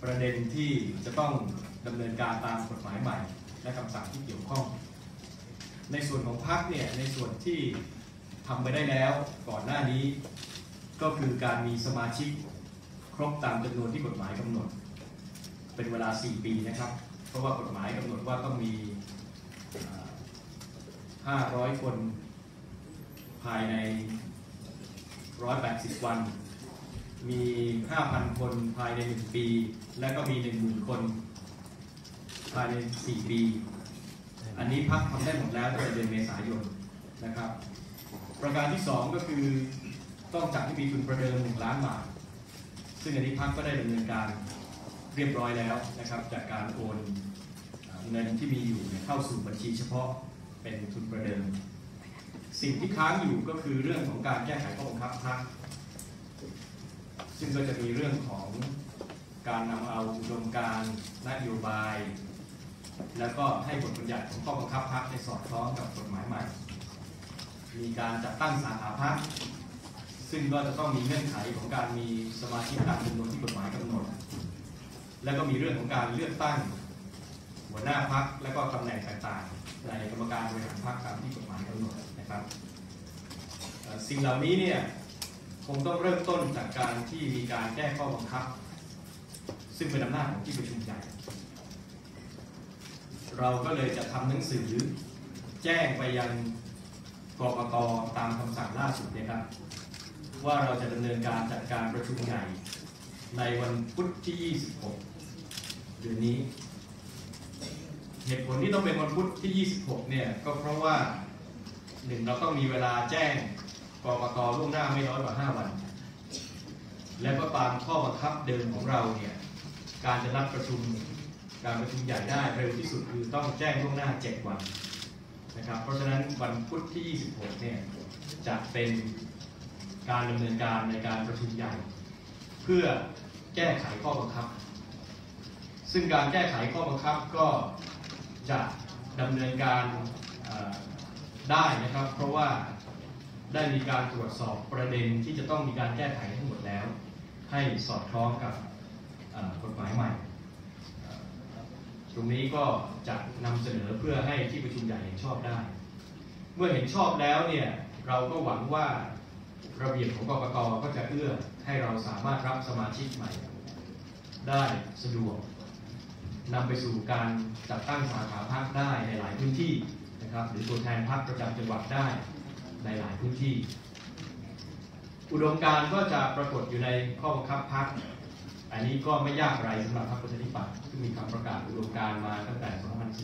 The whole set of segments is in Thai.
ประเด็นที่จะต้องดำเนินการตามกฎหมายใหม่และคำสั่งที่เกี่ยวข้องในส่วนของพรรคเนี่ยในส่วนที่ทำไปได้แล้วก่อนหน้านี้ก็คือการมีสมาชิกครบตามจำนวนที่กฎหมายกำหนดเป็นเวลา4 ปีนะครับเพราะว่ากฎหมายกำหนดว่าต้องมี500 คนภายใน180 วันมี 5,000 คนภายใน1 ปีและก็มี 10,000 คนภายใน4 ปีอันนี้พรรคทำได้หมดแล้วตั้งแต่เดือนเมษายนนะครับประการที่2ก็คือต้องจัดให้มีทุนประเดิม1 ล้านบาทซึ่งอันนี้พรรคก็ได้ดำเนินการเรียบร้อยแล้วนะครับจากการโอนเงินที่มีอยู่เข้าสู่บัญชีเฉพาะเป็นทุนประเดิมสิ่งที่ค้างอยู่ก็คือเรื่องของการแก้ไขข้อบังคับพรรคซึ่งก็จะมีเรื่องของการนำเอาอุดมการณ์นโยบายแล้วก็ให้บทบัญญัติของข้อบังคับพรรคให้สอดคล้องกับกฎหมายใหม่มีการจัดตั้งสาขาพรรคซึ่งก็จะต้องมีเงื่อนไขของการมีสมาชิกตามจำนวนที่กฎหมายกำหนดและก็มีเรื่องของการเลือกตั้งหัวหน้าพรรคและก็ตำแหน่งต่างๆในกรรมการบริหารพรรคตามที่กฎหมายกำหนดนะครับสิ่งเหล่านี้เนี่ยคงต้องเริ่มต้นจากการที่มีการแก้ข้อบังคับซึ่งเป็นอำนาจของที่ประชุมใหญ่เราก็เลยจะทำหนังสือแจ้งไปยังกกต.ตามคำสั่งล่าสุดนะครับว่าเราจะดำเนินการจัดการประชุมใหญ่ในวันพุธที่ 26 เดือนนี้เหตุผลที่ต้องเป็นวันพุธที่ 26 เนี่ยก็เพราะว่า1เราต้องมีเวลาแจ้งกกต.ล่วงหน้าไม่น้อยกว่า5 วันและก็ตามข้อบังคับเดิมของเราเนี่ยการจะนัดประชุมการประชุมใหญ่ได้เร็วที่สุดคือต้องแจ้งล่วงหน้า7 วันนะครับเพราะฉะนั้นวันพุธที่ 26 เนี่ยจะเป็นการดำเนินการในการประชุมใหญ่เพื่อแก้ไขข้อบังคับซึ่งการแก้ไขข้อบังคับก็จะดำเนินการได้นะครับเพราะว่าได้มีการตรวจสอบประเด็นที่จะต้องมีการแก้ไขทั้งหมดแล้วให้สอดคล้องกับกฎหมายใหม่ตรงนี้ก็จะนำเสนอเพื่อให้ที่ประชุมใหญ่เห็นชอบได้เมื่อเห็นชอบแล้วเนี่ยเราก็หวังว่าระเบียบของกกต.ก็จะเอื้อให้เราสามารถรับสมาชิกใหม่ได้สะดวกนำไปสู่การจัดตั้งสาขาพรรคได้ในหลายพื้นที่นะครับหรือตัวแทนพรรคประจำจังหวัดได้ในหลายพื้นที่อุดมการณ์ก็จะปรากฏอยู่ในข้อบังคับพรรคอันนี้ก็ไม่ยากอะไรสำหรับพรรคประชาธิปัตย์ที่มีคำประกาศอุดมการณ์มาตั้งแต่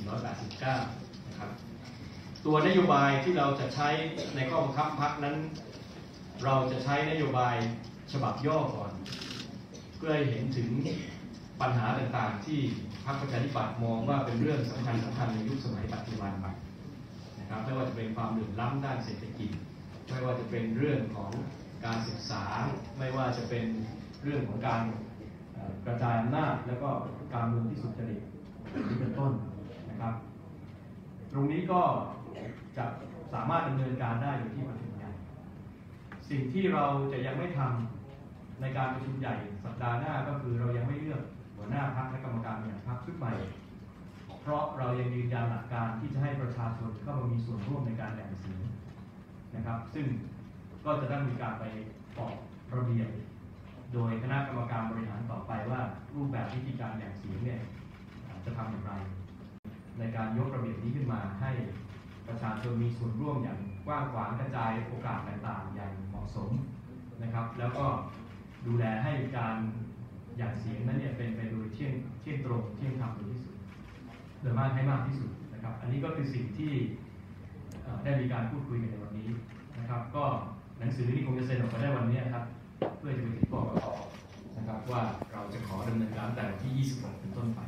2489 นะครับตัวนโยบายที่เราจะใช้ในข้อบังคับพรรคนั้นเราจะใช้นโยบายฉบับย่อก่อนเพื่อให้เห็นถึงปัญหาต่างๆที่พรรคประชาธิปัตย์มองว่าเป็นเรื่องสำคัญในยุคสมัยปัจจุบันนะครับไม่ว่าจะเป็นความเหลื่อมล้ำด้านเศรษฐกิจไม่ว่าจะเป็นเรื่องของการศึกษาไม่ว่าจะเป็นเรื่องของการกระจายอำนาจแล้วก็การเมืองที่สุจริตนี้เป็นต้นนะครับตรงนี้ก็จะสามารถดำเนินการได้อยู่ที่ประชุมใหญ่สิ่งที่เราจะยังไม่ทำในการประชุมใหญ่สัปดาห์หน้าก็คือเรายังไม่เลือกหัวหน้าพรรคและกรรมการบริหารพรรคชุดใหม่เพราะเรายังยืนยันหลักการที่จะให้ประชาชนเข้ามามีส่วนร่วมในการแบ่งเสียงนะครับซึ่งก็จะต้องมีการไปออกระเบียบโดยคณะกรรมการบริหารต่อไปว่ารูปแบบวิธีการแบ่งเสียงเนี่ยจะทำอย่างไรในการยกระเบียบนี้ขึ้นมาให้ประชาชนมีส่วนร่วมอย่างกว้างขวางกระจายโอกาสต่างๆอย่างเหมาะสมนะครับแล้วก็ดูแลให้การแบ่งเสียงนั้นเนี่ยเป็นไปโดยเที่ยงตรงเที่ยงธรรมที่สุดโดยมากให้มากที่สุดนะครับอันนี้ก็คือสิ่งที่ได้มีการพูดคุยกันในวันนี้นะครับก็หนังสือที่คงจะเซ็นออกมาได้วันนี้ครับเพื่อจะไปถึงกกต.นะครับว่าเราจะขอดำเนินการแต่วันที่ 26 เป็นต้นไป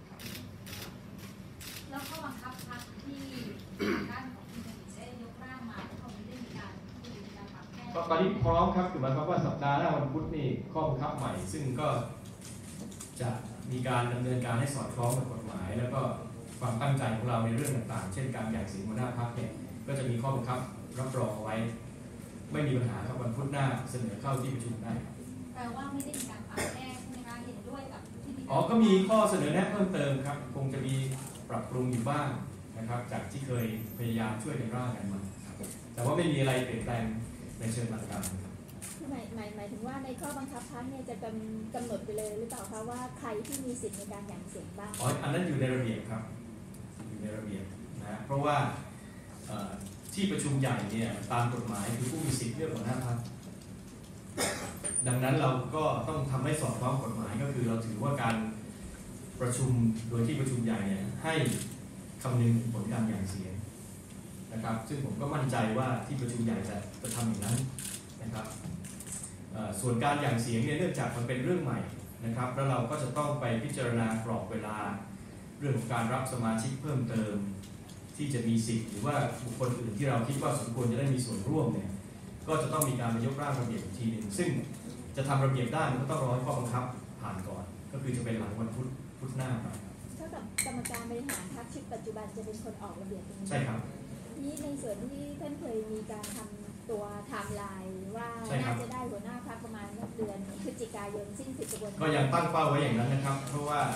แล้วข้อบังคับพรรคที่ด้านของคุณเศรษฐีได้ยกร่างมาตรงนี้ได้มีการคุยในการปรับแก้ตอนนี้พร้อมครับคือหมายความว่าสัปดาห์หน้าวันพุธนี่ข้อบังคับใหม่ซึ่งก็จะมีการดำเนินการให้สอดคล้องกับกฎหมายแล้วก็ความตั้งใจของเราในเรื่องต่างๆเช่นการแบ่งเสียงหัวหน้าพรรคเนี่ยก็จะมีข้อบังคับรับรองเอาไว้ไม่มีปัญหาครับวันพุธหน้าเสนอเข้าที่ประชุมได้แปลว่าไม่ได้มีการปรับแก้ใช่ไหมคะเห็นด้วยกับที่มีอ๋อก็มีข้อเสนอแนะเพิ่มเติมครับคงจะมีปรับปรุงอยู่บ้างนะครับจากที่เคยพยายามช่วยกันร่างกันมาครับแต่ว่าไม่มีอะไรเปลี่ยนแปลงในเชิงหลักการครับหมายถึงว่าในข้อบังคับพรรคเนี่ยจะกำหนดไปเลยหรือเปล่าคะว่าใครที่มีสิทธิ์ในการหยั่งเสียงบ้างอ๋ออันนั้นอยู่ในระเบียบครับอยู่ในระเบียบนะเพราะว่าที่ประชุมใหญ่เนี่ยตามกฎหมายคือผู้มีสิทธิ์เลือกหัวหน้าพรรคดังนั้นเราก็ต้องทำให้สอดคล้องกฎหมายก็คือเราถือว่าการประชุมโดยที่ประชุมใหญ่เนี่ยให้คำนึงถึงผลการหยั่งเสียงนะครับซึ่งผมก็มั่นใจว่าที่ประชุมใหญ่จะทำอย่างนั้นนะครับส่วนการหยั่งเสียงเนี่ยเนื่องจากมันเป็นเรื่องใหม่นะครับแล้วเราก็จะต้องไปพิจารณากรอบเวลาเรื่องของการรับสมาชิกเพิ่มเติมที่จะมีสิทธิ์หรือว่าบุคคลอื่นที่เราคิดว่าสมควรจะได้มีส่วนร่วมเนี่ยก็จะต้องมีการยกร่างระเบียบอีกทีหนึ่งซึ่งจะทำระเบียบได้มันก็ต้องรอให้ข้อบังคับผ่านก่อนก็คือจะเป็นหลังวันพุธหน้าไปเท่ากับกรรมการบริหารพรรคชุดปัจจุบันจะเป็นคนออกระเบียบตรงนี้ใช่ครับนี่ในส่วนที่ท่านเคยมีการทำตัวไทม์ไลน์ว่าใช่ครัน่าบจะได้หัวหน้าพรรคประมาณเดือนพฤศจิกายนสิ้นสุดกระบวนการก็ยังตั้งเป้าไว้อย่างนั้นนะครับ เพราะว่า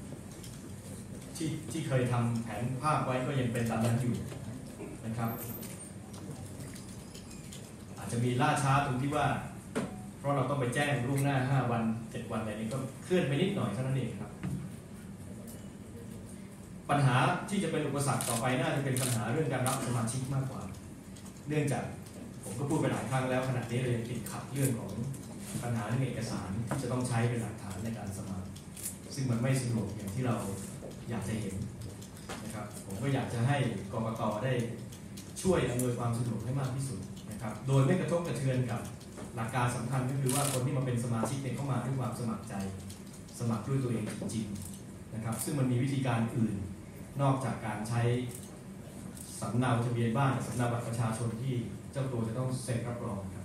ที่เคยทำแผนภาพไว้ก็ยังเป็นตามนั้นอยู่นะครับ อาจจะมีล่าช้าตรงที่ว่า เพราะเราต้องไปแจ้งล่วงหน้า5 วัน 7 วันอะไรนี้ก็เคลื่อนไปนิดหน่อยเท่านั้นเองครับ ปัญหาที่จะเป็นอุปสรรคต่อไปน่าจะเป็นปัญหาเรื่องการรับสมาชิกมากกว่า เนื่องจากผมก็พูดไปหลายครั้งแล้วขณะนี้เรายังติดขัดเรื่องของปัญหาเรื่องเอกสารที่จะต้องใช้เป็นหลักฐานในการสมัครซึ่งมันไม่สะดวกอย่างที่เราอยากจะเห็นนะครับผมก็อยากจะให้กกต.ได้ช่วยอำนวยความสะดวกให้มากที่สุดนะครับโดยไม่กระทบกระเทือนกับหลักการสำคัญก็คือว่าคนที่มาเป็นสมาชิกเนี่ยเข้ามาด้วยความสมัครใจสมัครด้วยตัวเองจริงๆนะครับซึ่งมันมีวิธีการอื่นนอกจากการใช้สำเนาทะเบียนบ้านสำเนาบัตรประชาชนที่เจ้าตัวจะต้องเซ็นรับรองครับ